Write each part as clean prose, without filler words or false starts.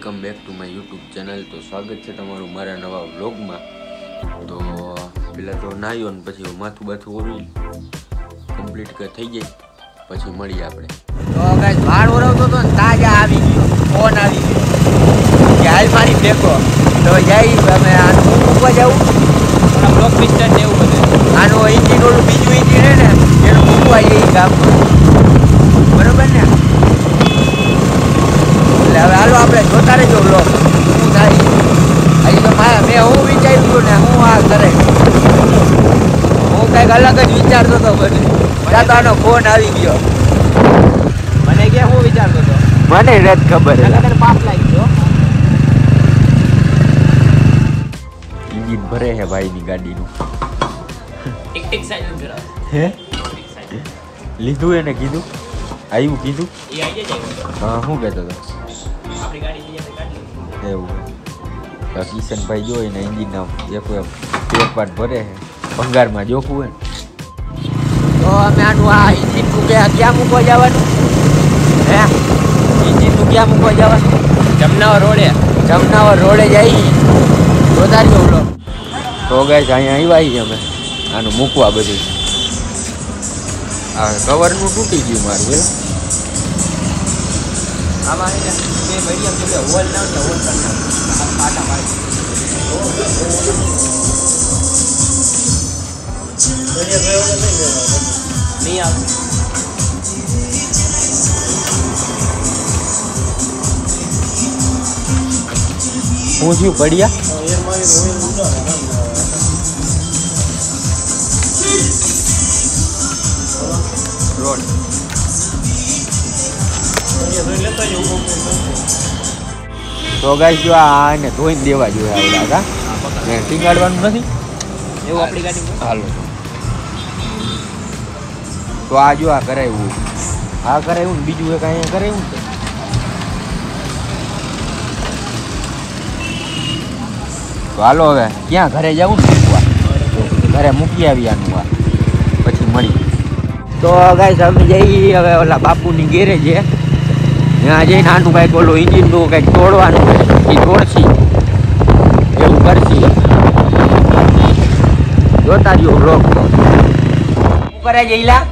Welcome back to my YouTube channel. તો સ્વાગત છે તમારું મારા નવા વ્લોગમાં। તો પહેલાં તો નાહ્યો ને પછી માથું બાથું ઓરવી કમ્પ્લીટ થઈ જાય પછી મળીએ આપણે। તો ગાઈસ વાળ ઓરવતો તો તાજા આવી ગયો, ફોન આવી ગયો કે હાલ મારી ફેંકો। તો જઈ અમે આનું મૂકવા જાવું, ઓલા બ્લોક પિસ્ટન ને એવું બધું આનું એન્જિન ઓલું બીજું એન્જિન હે ને એનું મૂકવા જઈએ ગામમાં, બરોબર ને? એટલે હવે હાલો આપણે જોતા રહેજો બ્લોગ શું થાય। હજી તો મેં હું વિચાર્યું ને હું આ કરે હું કંઈક અલગ જ વિચારતો હતો બધું, દાદાનો ફોન આવી ગયો। મને કે હું વિચારતો હતો મને રદ ખબર હે પાપ લાગી ગયો। इंजिन भरे है भाई ની ગાડીનું ટિક સાઈડ કરા હે લીધું એને કીધું આવ્યું કીધું એ આવી જાય હા શું કહેતો હતો આપણી ગાડી બીજા કાઢી એવું તો કિશનભાઈ જોઈ ને એન્જિનના એક પાર્ટ ભરે છે ભંગારમાં જોખું હોય તો અમે આનું આ એન્જિન ક્યાં મૂકવા જવાનું હે એન્જિનનું ક્યાં મૂકવા જવાનું જમનાવર રોડે જઈ જોદારી ઓલો। તો ગાઈસ અહીંયા આવ્યા અમે આનું મૂકવા બધું આ કવરનું તૂટી ગયું મારું બરાબર આમાં બે મીડિયમ છે હોલ ના હોલ કરના પાટા પાડી નહીં આવે હું થયું પડ્યા રોડ તો ગાઈસ જો આને ધોઈને દેવા જોઈએ આવડા કા ને ટીંગાડવાનું નથી એવું આપણી ગાડી હાલો તો આ જો આ કરાવ્યું આ કરાવ્યું ને બીજું એક અહીંયા કરાવ્યું ને તો હાલો હવે ક્યાં ઘરે જવું ને મૂકવા ઘરે મૂકી આવી આનું આ પછી મળી। તો ગાઈસ અમે જઈ હવે ઓલા બાપુની ગેરેજ છે ત્યાં જઈને આનું કંઈક ઓલું ઇન્જિનનું કંઈક તોડવાનું એ તોડશી એવું કરશી જોતા રહ્યો બ્લોગ। તો શું કરે જઈલા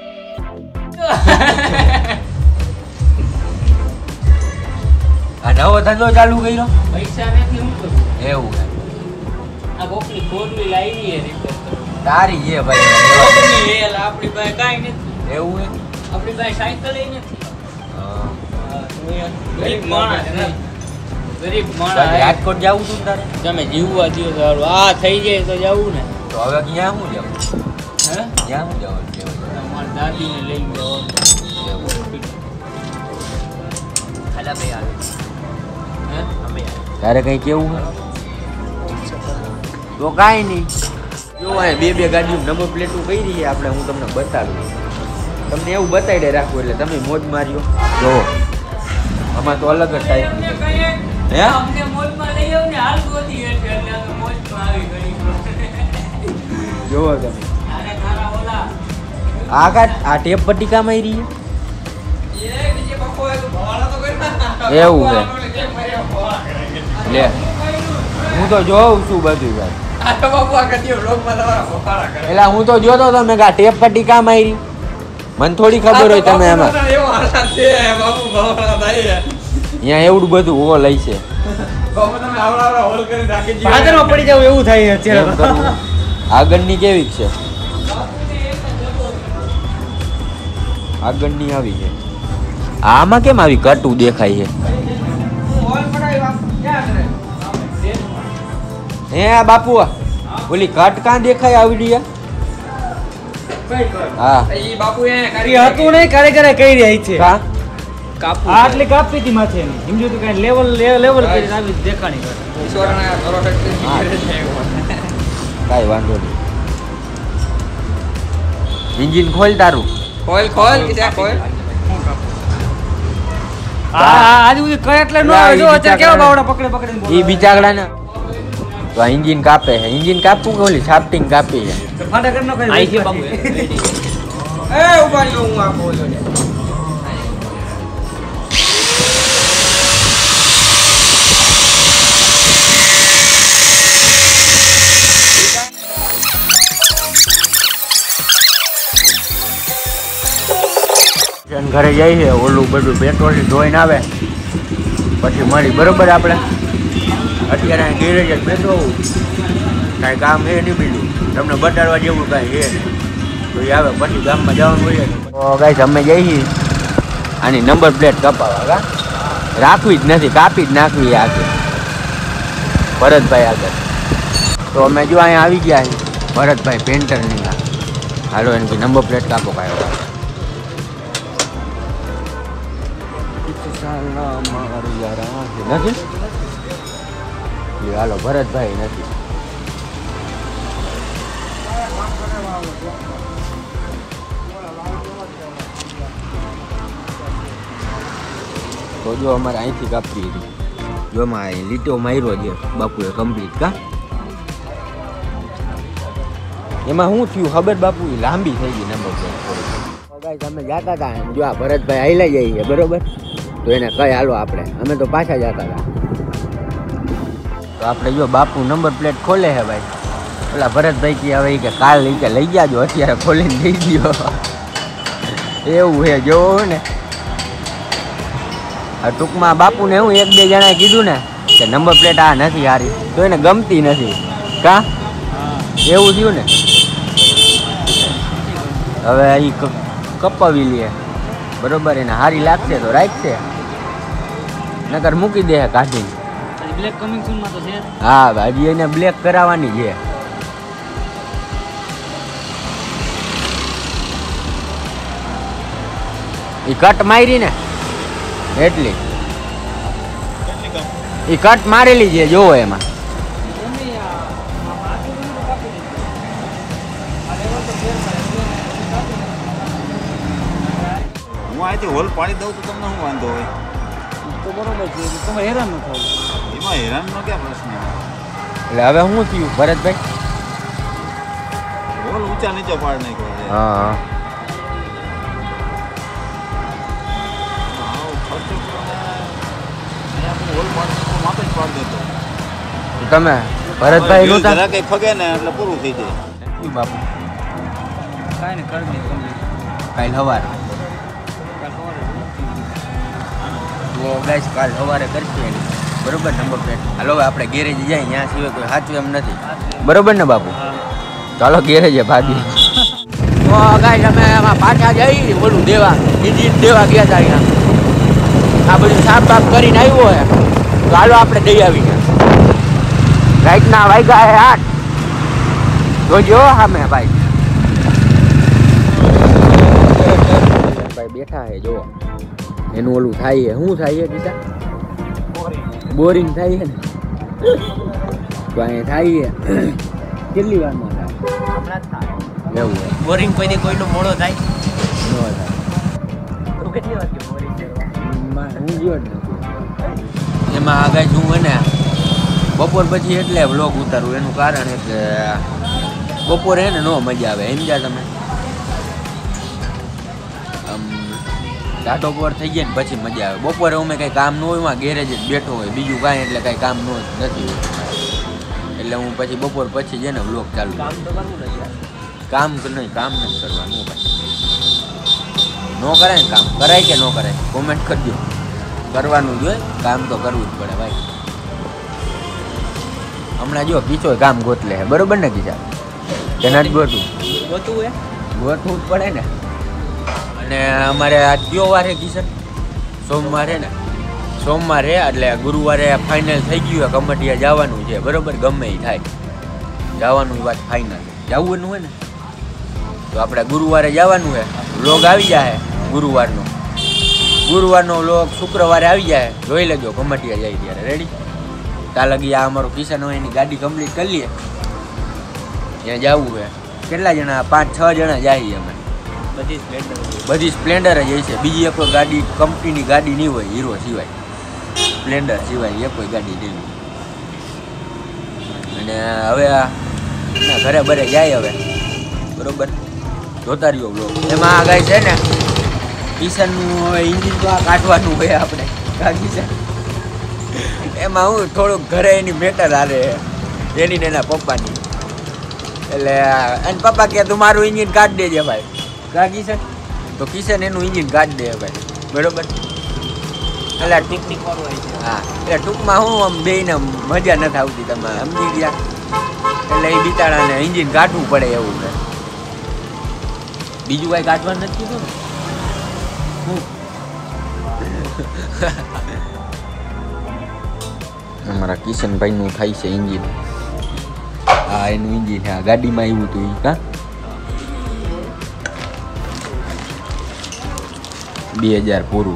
આ નવો ધંધો ચાલુ કર્યો પૈસા નથી હું કરું એવું આ કોકની ફોરવી લાવી હે રિપેર તારી છે ભાઈ કોકની હેલ આપણી પાસે કાઈ નથી એવું હે આપણી પાસે સાયકલ ય નથી હા ગરીબ માણસ નહીં ગરીબ માણસ રાજકોટ જવું તું તારે તમે જીવવા દો સારું આ થઈ જાય તો જવું ને તો હવે ક્યાં હું જવું હે ક્યાં હું જવાનું તમારી દાદીને લઈને જવાનું ખાલા ભાઈ આવે હે અમે તારે કંઈ કેવું હે તો કાંઈ નહીં જો અહીંયા બે ગાડીઓ નંબર પ્લેટો કઈ રહી આપણે હું તમને બતાવું તમને એવું બતાવી દે રાખવું એટલે તમે મોજ માર્યો જો આમાં તો અલગ જ ટાઈપની હે અમને મોજમાં લઈ આવ ને હાલ ગોતી એટલે અમે મોજમાં આવી ગઈ જોવો તમે આને તારા ઓલા આ ટેપ પટ્ટી કામ આવી રહી એ બીજે બકો એક ભવાળા તો કરી એવું છે લે હું તો જોઉં છું બધું ભાઈ આ તો બાપુ આ કદી વ્લોગમાં તમારા ભવાળા કરે એટલે હું તો જોતો હતો મેં કા ટેપ પટ્ટી કામ આવી રહી મને થોડી ખબર હોય તમે એમાં એવો હાલત છે બાપુ ભવાળા થાય અહીંયા એવડું બધું હોલ લઈ છે બાપુ તમે આવડા હોલ કરી રાખી દીધા ભાદરમાં પડી જાવ એવું થાય એમ કરવું આગળની કેવી છે આગળની આવી છે આમાં કેમ આવી કટું દેખાય છે હે બાપુ ઓલી કટ કાં દેખાય આવડી હા ઈ બાપુ એ એ હતું નહીં કારીગરે કઈ રહી છે કા કાપુ આટલી કાપી હતી માથે એની સમજો તો કઈ લેવલ કરીને આવી દેખાણી કરે ઈશ્વરના થોડો હા. ફેક્ટરી કાંઈ વાંધો નહીં એન્જિન ખોલ તારું ખોલ કે ત્યાં ખોલ આજે સુધી કઈ એટલે નો ના, જો ઈ અત્યારે કેવા બાવડા પકડે એ બિચારડા ને તો આ એન્જિન કાપે છે એન્જિન કાપવું કે ઓલી છાપટીંગ કાપી છે ફાટા કરી નાખો આઈ છે બાપુ એ ઉભા રહ્યો હું આ ખોલ્યો ને ઘરે જઈએ ઓલું બધું પેટ્રોલથી ધોઈને આવે પછી મળી બરોબર. આપણે અત્યારે ગેરેજ જ બેઠો કાંઈ કામ છે નહીં બીજું તમને બતાડવા જેવું કાંઈ છે નહીં. તો એ આવે પછી ગામમાં જવાનું હોય તો ગાઈસ અમે જઈએ આની નંબર પ્લેટ કપાવવા કા રાખવી જ નથી, કાપી જ નાખવી આગળ ભરતભાઈ આગળ. તો અમે જો અહીંયા આવી ગયા છીએ ભરતભાઈ પેન્ટરની. હાલો એની નંબર પ્લેટ કાપો કાઢો. નથી હાલો ભરતભાઈ નથી. તો જો અમારે અહીંથી કાપવી હતી જો માં લીટો માર્યો છે બાપુએ કમ્પ્લીટ કા. એમાં શું થયું ખબર બાપુ લાંબી થઈ ગઈ નંબર પ્લેટ. અમે જતા હતા જો આ ભરતભાઈ હાઈલા જઈએ બરોબર તો એને કઈ હાલો આપણે અમે તો પાછા જતા હતા. તો આપણે જો બાપુ નંબર પ્લેટ ખોલે છે ભાઈ. પેલા ભરતભાઈ કે હવે કે કાલ કે લઈ જાજો અત્યારે ખોલીને દઈ દો એવું છે જોવો ને. ટૂંકમાં બાપુને હું એક બે જણાએ કીધું ને કે નંબર પ્લેટ આ નથી સારી તો એને ગમતી નથી કા એવું થયું ને. હવે એ કપાવી લે બરોબર એને સારી લાગશે તો રાખશે નકર મૂકી દે કાઢીને. બ્લેક કમિંગ સૂન માં તો છે. હા હજી એને બ્લેક કરાવવાની છે. એ કટ મારી ને એટલી એ કટ મારેલી છે જોવો એમાં. હું અહીંથી હોલ પાડી દઉં તો તમને શું વાંધો હોય? તો બરોબર છે તમે હેરાન ન થાવ. એમાં હેરાનનો ક્યાં પ્રશ્ન? એટલે હવે શું થયું ભરતભાઈ? હોલ ઊંચા નીચે પાડ નાખ્યો છે. હા હોલ પાડી માપે જ પાડી દેતો. તમે ભરતભાઈ નું જરા કંઈ ફગે ને એટલે પૂરું થઈ જાય. બાપુ કાંઈ ને કરી દે તમને કાલ સવારે તો ગાઈસ કાલ સવારે કરશે એની બરોબર નંબર પ્લેટ. હાલો હવે આપણે ગેરેજ જાય ત્યાં સિવાય કોઈ સાચું એમ નથી બરોબર ને બાપુ. ચાલો ગેરેજે ભાગી. તો ગાઈસ અમે એમાં પાછા જઈ ઓલું દેવા ઇન્જિન દેવા ગયા હતા અહીંયા. આ બધું સાફ બાફ કરીને આવ્યો હે તો હાલો આપણે દઈ આવી ગયા. રાઈટના વાગ્યા હે 8 તો જો સામે ભાઈ બેઠા હે જો એનું ઓલું થાય છે શું થાય છે દીધા બોરિંગ થાય છે ને તો અહીંયા થાય છે કેટલી વારમાં થાય એવું હોય બોરિંગ કોઈ કોઈનો મોડો થાય ન થાય તો કેટલી વાર બોરિંગ હું ગયો જ નથી એમાં આગળ શું હોય ને બપોર પછી એટલે વ્લોગ ઉતારવું એનું કારણ એટલે બપોરે ને નો મજા આવે એમ જા તમે ટાટો પર થઈ જાય ને પછી મજા આવે. બપોરે અમે કંઈ કામ ન હોય ગેરેજ જ બેઠો હોય બીજું કાંઈ એટલે કાંઈ કામ નથી હોય એટલે હું પછી બપોર પછી છે ને વ્લોગ ચાલુ. કામ તો કરવું ને યાર. કામ તો નહીં કામ નથી કરવાનું ભાઈ. ન કરાય ને કામ કરાય કે ન કરાય કોમેન્ટ કરજો. કરવાનું જ હોય કામ તો કરવું જ પડે ભાઈ. હમણાં જો કીચો કામ ગોતલે છે બરોબર ને કીધા કે નથી ગોતું ગોતું હે ગોતવું જ પડે ને. અને અમારે આ કયો વાર છે કિશન? સોમવારે ને સોમવારે એટલે ગુરુવારે ફાઇનલ થઈ ગયું હોય કમટિયા જવાનું છે બરોબર ગમે એ થાય જવાનું વાત ફાઇનલ જવાનું હોય ને તો આપણે ગુરુવારે જવાનું છે. વ્લોગ આવી જાય ગુરુવારનો વ્લોગ શુક્રવારે આવી જાય જોઈ લેજો કમટિયા જાય ત્યારે રેડી. ત્યાં લગી આ અમારો કિશન હોય એની ગાડી કમ્પ્લીટ કરી લઈએ ત્યાં જવું છે. કેટલા જણા 5-6 જણા જઈએ અમે. બધી સ્પ્લેન્ડર જ હોય છે બીજી એક કોઈ ગાડી કંપનીની ગાડી નહીં હોય હીરો સિવાય સ્પ્લેન્ડર સિવાય એક કોઈ ગાડી નહીં હોય. અને હવે ઘરે બરે જાય હવે બરોબર જોતા રહ્યો બ્લોગ. એમાં આ ગાય છે ને કિશનનું હવે ઇન્જિન તો આ કાઢવાનું હોય આપણે કિશન એમાં હું થોડુંક ઘરે એની મેટર હારે એની ને એના પપ્પાની એટલે એને પપ્પા કે તું મારું ઇન્જિન કાઢી દેજે ભાઈ કાઢી છે તો કિશન એનું ઇન્જિન કાઢી દે ભાઈ, બરોબર. એટલે ટીક વાળું હોય છે. હા, એટલે ટૂંકમાં હું આમ બેયને મજા નથી આવતી, તમે સમજી ગયા. એટલે એ બિચારાને ઇન્જિન કાઢવું પડે એવું છે. બીજું કાંઈ કાઢવાનું નથી કીધું ને. અમારા કિશનભાઈનું થાય છે ઇન્જિન. હા, એનું ઇન્જિન હા ગાડીમાં આવ્યું હતું એ કા 2000 પૂરું.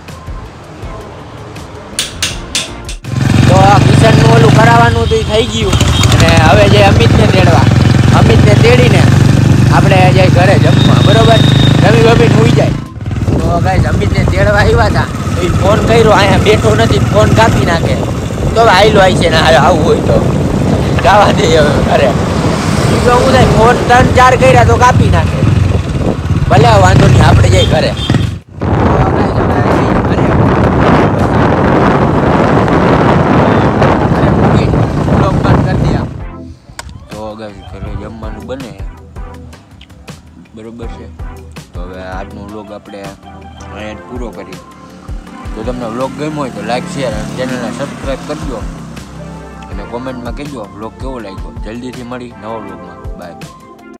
તો કિશનનું ઓલું કરાવવાનું તો એ થઈ ગયું. અને હવે જે અમિતને તેડવા, અમિતને તેડીને આપણે જાય ઘરે જમવા, બરોબર. રવિ બબીને હોઈ જાય. તો ગાઈસ અમિતને તેડવા આવ્યા હતા, એ ફોન કર્યો, અહીંયા બેઠો નથી, ફોન કાપી નાખે. તો હવે આયલો આવી છે ને આવું હોય તો જવા દે હવે ઘરે. બીજો હું થાય ફોન 3-4 કર્યા તો કાપી નાખે. ભલે વાંધો નહીં, આપણે જઈ ઘરે. ઘરે જમવાનું બને બરોબર છે. તો હવે આજનો વ્લોગ આપણે અહીંયા પૂરો કરી. જો તમને વ્લોગ ગમ્યો હોય તો લાઈક શેર અને ચેનલને સબસ્ક્રાઈબ કરજો અને કોમેન્ટમાં કહેજો વ્લોગ કેવો લાગ્યો. જલ્દીથી મળી નવા વ્લોગમાં. બાય.